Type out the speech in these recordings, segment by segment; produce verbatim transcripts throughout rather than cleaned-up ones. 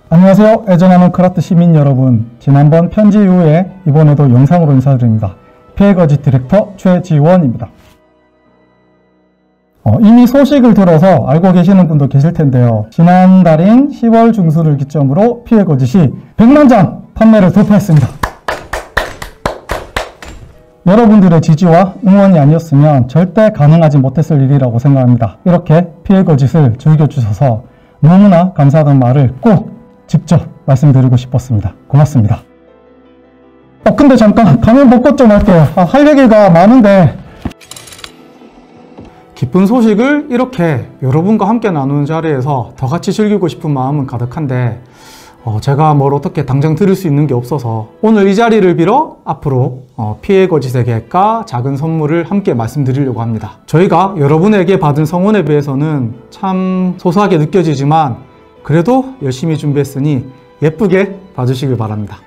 안녕하세요. 애정하는 크라프트 시민 여러분, 지난번 편지 이후에 이번에도 영상으로 인사드립니다. 피해거짓 디렉터 최지원입니다. 어, 이미 소식을 들어서 알고 계시는 분도 계실 텐데요. 지난달인 시월 중순을 기점으로 피해거짓이 백만 장 판매를 돌파했습니다. 여러분들의 지지와 응원이 아니었으면 절대 가능하지 못했을 일이라고 생각합니다. 이렇게 피해거짓을 즐겨주셔서 너무나 감사하다는 말을 꼭 직접 말씀드리고 싶었습니다. 고맙습니다. 어, 근데 잠깐 가면 벚꽃 좀 할게요. 아, 할 얘기가 많은데 기쁜 소식을 이렇게 여러분과 함께 나누는 자리에서 더 같이 즐기고 싶은 마음은 가득한데 어, 제가 뭘 어떻게 당장 드릴 수 있는 게 없어서 오늘 이 자리를 빌어 앞으로 어, 피해거짓의 계획과 작은 선물을 함께 말씀드리려고 합니다. 저희가 여러분에게 받은 성원에 비해서는 참 소소하게 느껴지지만 그래도 열심히 준비했으니 예쁘게 봐주시길 바랍니다.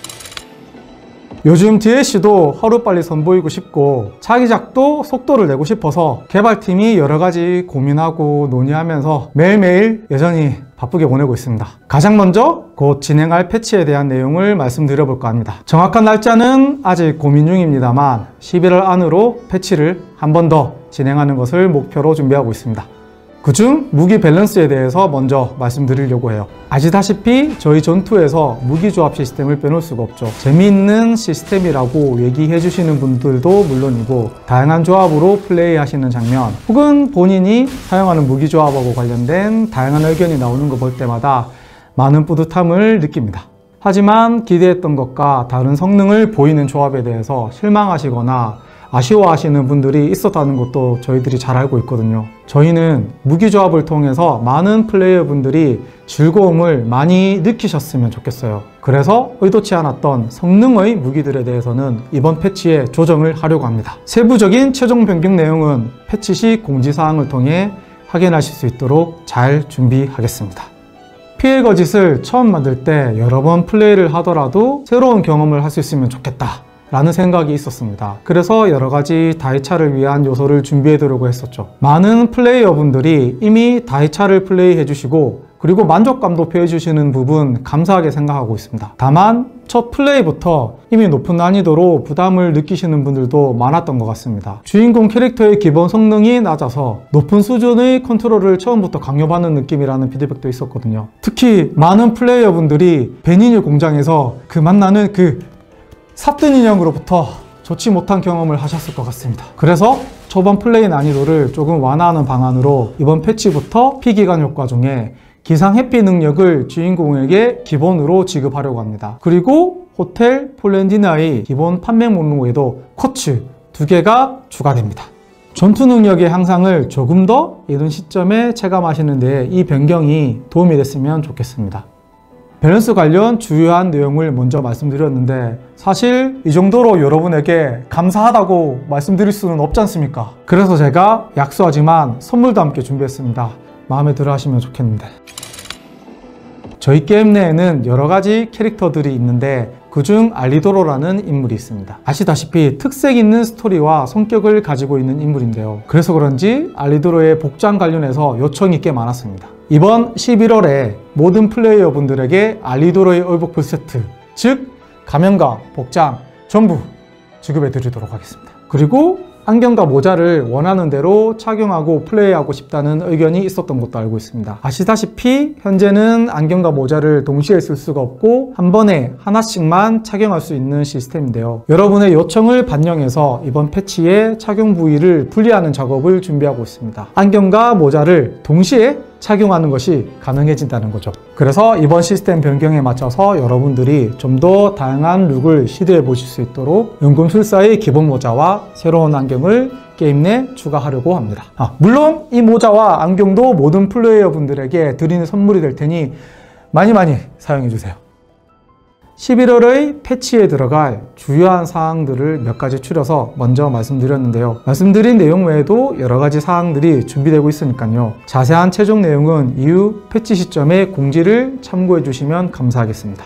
요즘 디엘씨도 하루빨리 선보이고 싶고 차기작도 속도를 내고 싶어서 개발팀이 여러가지 고민하고 논의하면서 매일매일 여전히 바쁘게 보내고 있습니다. 가장 먼저 곧 진행할 패치에 대한 내용을 말씀드려 볼까 합니다. 정확한 날짜는 아직 고민 중입니다만 십일월 안으로 패치를 한 번 더 진행하는 것을 목표로 준비하고 있습니다. 그중 무기 밸런스에 대해서 먼저 말씀드리려고 해요. 아시다시피 저희 전투에서 무기 조합 시스템을 빼놓을 수가 없죠. 재미있는 시스템이라고 얘기해 주시는 분들도 물론이고 다양한 조합으로 플레이하시는 장면 혹은 본인이 사용하는 무기 조합하고 관련된 다양한 의견이 나오는 거 볼 때마다 많은 뿌듯함을 느낍니다. 하지만 기대했던 것과 다른 성능을 보이는 조합에 대해서 실망하시거나 아쉬워하시는 분들이 있었다는 것도 저희들이 잘 알고 있거든요. 저희는 무기조합을 통해서 많은 플레이어분들이 즐거움을 많이 느끼셨으면 좋겠어요. 그래서 의도치 않았던 성능의 무기들에 대해서는 이번 패치에 조정을 하려고 합니다. 세부적인 최종 변경 내용은 패치 시 공지사항을 통해 확인하실 수 있도록 잘 준비하겠습니다. 피해거짓을 처음 만들 때 여러 번 플레이를 하더라도 새로운 경험을 할 수 있으면 좋겠다 라는 생각이 있었습니다. 그래서 여러가지 다이차를 위한 요소를 준비해 두려고 했었죠. 많은 플레이어분들이 이미 다이차를 플레이해 주시고 그리고 만족감도 표해 주시는 부분 감사하게 생각하고 있습니다. 다만 첫 플레이부터 이미 높은 난이도로 부담을 느끼시는 분들도 많았던 것 같습니다. 주인공 캐릭터의 기본 성능이 낮아서 높은 수준의 컨트롤을 처음부터 강요받는 느낌이라는 피드백도 있었거든요. 특히 많은 플레이어분들이 베니뉴 공장에서 그 만나는 그 삽든 인형으로부터 좋지 못한 경험을 하셨을 것 같습니다. 그래서 초반 플레이 난이도를 조금 완화하는 방안으로 이번 패치부터 피기간 효과 중에 기상 회피 능력을 주인공에게 기본으로 지급하려고 합니다. 그리고 호텔 폴렌디나의 기본 판매 목록에도 쿼츠 두 개가 추가됩니다. 전투 능력의 향상을 조금 더 이른 시점에 체감하시는 데 이 변경이 도움이 됐으면 좋겠습니다. 밸런스 관련 주요한 내용을 먼저 말씀드렸는데 사실 이 정도로 여러분에게 감사하다고 말씀드릴 수는 없지 않습니까? 그래서 제가 약소하지만 선물도 함께 준비했습니다. 마음에 들어 하시면 좋겠는데 저희 게임 내에는 여러 가지 캐릭터들이 있는데 그중 알리도로라는 인물이 있습니다. 아시다시피 특색 있는 스토리와 성격을 가지고 있는 인물인데요. 그래서 그런지 알리도로의 복장 관련해서 요청이 꽤 많았습니다. 이번 십일월에 모든 플레이어 분들에게 알리도로의 얼복풀 세트, 즉 가면과 복장 전부 지급해 드리도록 하겠습니다. 그리고 안경과 모자를 원하는 대로 착용하고 플레이하고 싶다는 의견이 있었던 것도 알고 있습니다. 아시다시피 현재는 안경과 모자를 동시에 쓸 수가 없고 한 번에 하나씩만 착용할 수 있는 시스템인데요. 여러분의 요청을 반영해서 이번 패치에 착용 부위를 분리하는 작업을 준비하고 있습니다. 안경과 모자를 동시에 착용하는 것이 가능해진다는 거죠. 그래서 이번 시스템 변경에 맞춰서 여러분들이 좀 더 다양한 룩을 시도해 보실 수 있도록 연금술사의 기본 모자와 새로운 안경을 게임 내 추가하려고 합니다. 아, 물론 이 모자와 안경도 모든 플레이어 분들에게 드리는 선물이 될 테니 많이 많이 사용해 주세요. 십일월의 패치에 들어갈 주요한 사항들을 몇 가지 추려서 먼저 말씀드렸는데요. 말씀드린 내용 외에도 여러 가지 사항들이 준비되고 있으니까요. 자세한 최종 내용은 이후 패치 시점에 공지를 참고해 주시면 감사하겠습니다.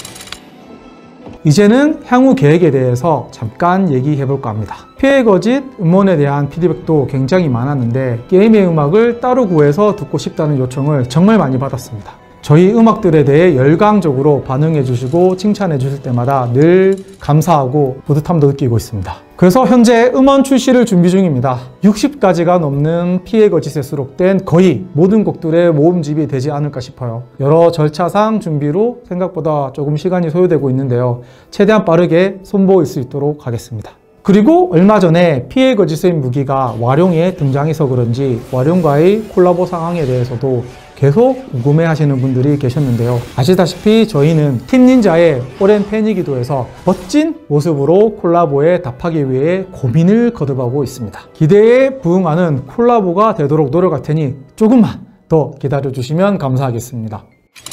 이제는 향후 계획에 대해서 잠깐 얘기해 볼까 합니다. 피해거짓 음원에 대한 피드백도 굉장히 많았는데 게임의 음악을 따로 구해서 듣고 싶다는 요청을 정말 많이 받았습니다. 저희 음악들에 대해 열광적으로 반응해 주시고 칭찬해 주실 때마다 늘 감사하고 뿌듯함도 느끼고 있습니다. 그래서 현재 음원 출시를 준비 중입니다. 육십 가지가 넘는 피해 거짓에 수록된 거의 모든 곡들의 모음집이 되지 않을까 싶어요. 여러 절차상 준비로 생각보다 조금 시간이 소요되고 있는데요. 최대한 빠르게 선보일 수 있도록 하겠습니다. 그리고 얼마 전에 피해 거짓의 무기가 와룡에 등장해서 그런지 와룡과의 콜라보 상황에 대해서도 계속 궁금해 하시는 분들이 계셨는데요. 아시다시피 저희는 팀닌자의 오랜 팬이기도 해서 멋진 모습으로 콜라보에 답하기 위해 고민을 거듭하고 있습니다. 기대에 부응하는 콜라보가 되도록 노력할 테니 조금만 더 기다려주시면 감사하겠습니다.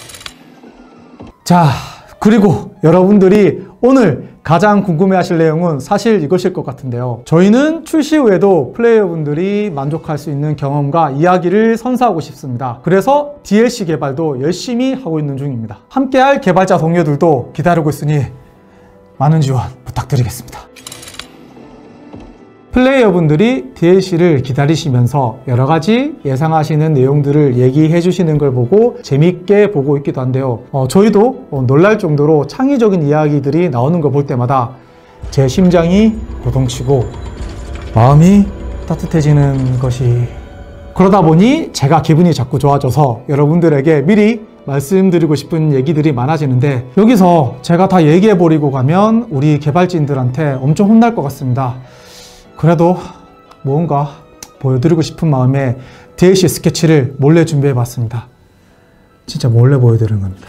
자, 그리고 여러분들이 오늘 가장 궁금해하실 내용은 사실 이것일 것 같은데요. 저희는 출시 후에도 플레이어분들이 만족할 수 있는 경험과 이야기를 선사하고 싶습니다. 그래서 디엘씨 개발도 열심히 하고 있는 중입니다. 함께할 개발자 동료들도 기다리고 있으니 많은 지원 부탁드리겠습니다. 플레이어분들이 디엘씨를 기다리시면서 여러 가지 예상하시는 내용들을 얘기해 주시는 걸 보고 재밌게 보고 있기도 한데요. 어, 저희도 어, 놀랄 정도로 창의적인 이야기들이 나오는 걸 볼 때마다 제 심장이 고동치고 마음이 따뜻해지는 것이, 그러다 보니 제가 기분이 자꾸 좋아져서 여러분들에게 미리 말씀드리고 싶은 얘기들이 많아지는데, 여기서 제가 다 얘기해 버리고 가면 우리 개발진들한테 엄청 혼날 것 같습니다. 그래도 뭔가 보여드리고 싶은 마음에 디엘씨 스케치를 몰래 준비해 봤습니다. 진짜 몰래 보여드리는 겁니다.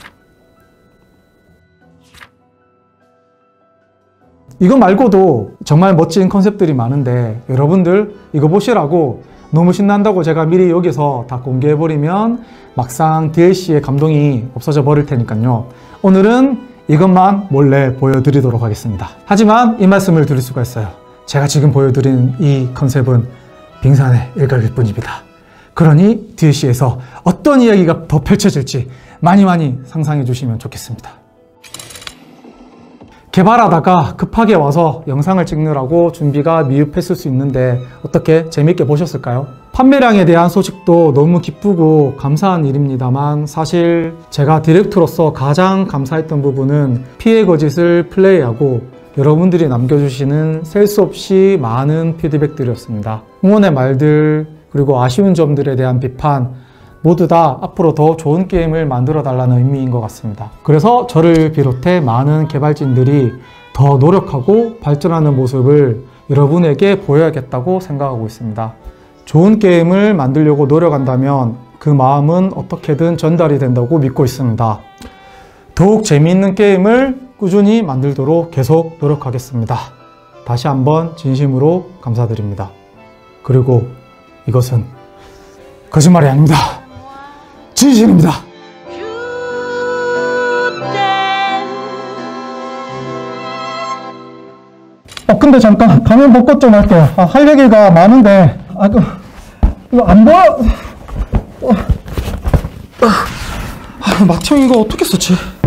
이거 말고도 정말 멋진 컨셉들이 많은데 여러분들 이거 보시라고 너무 신난다고 제가 미리 여기서 다 공개해버리면 막상 디엘씨의 감동이 없어져 버릴 테니까요. 오늘은 이것만 몰래 보여드리도록 하겠습니다. 하지만 이 말씀을 드릴 수가 있어요. 제가 지금 보여드린 이 컨셉은 빙산의 일각일 뿐입니다. 그러니 디엘씨에서 어떤 이야기가 더 펼쳐질지 많이 많이 상상해 주시면 좋겠습니다. 개발하다가 급하게 와서 영상을 찍느라고 준비가 미흡했을 수 있는데 어떻게 재밌게 보셨을까요? 판매량에 대한 소식도 너무 기쁘고 감사한 일입니다만, 사실 제가 디렉터로서 가장 감사했던 부분은 피해 거짓을 플레이하고 여러분들이 남겨주시는 셀 수 없이 많은 피드백들이었습니다. 응원의 말들, 그리고 아쉬운 점들에 대한 비판, 모두 다 앞으로 더 좋은 게임을 만들어 달라는 의미인 것 같습니다. 그래서 저를 비롯해 많은 개발진들이 더 노력하고 발전하는 모습을 여러분에게 보여야겠다고 생각하고 있습니다. 좋은 게임을 만들려고 노력한다면 그 마음은 어떻게든 전달이 된다고 믿고 있습니다. 더욱 재미있는 게임을 꾸준히 만들도록 계속 노력하겠습니다. 다시 한번 진심으로 감사드립니다. 그리고 이것은 거짓말이 아닙니다. 진심입니다. 어, 근데 잠깐 가면 벗고 좀 할게요. 아, 할 얘기가 많은데 아, 그, 이거 안 보여? 어, 아, 막창 이거 어떻게 썼지?